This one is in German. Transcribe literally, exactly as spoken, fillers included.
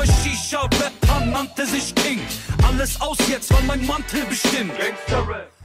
Shisha-Rapper nannte sich King. Alles aus jetzt, weil mein Mantel bestimmt. Gangster-Rap.